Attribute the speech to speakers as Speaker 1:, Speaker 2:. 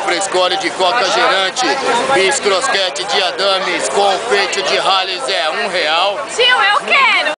Speaker 1: frescole de coca gerante, bis crosquete de adames, confeito de Hales é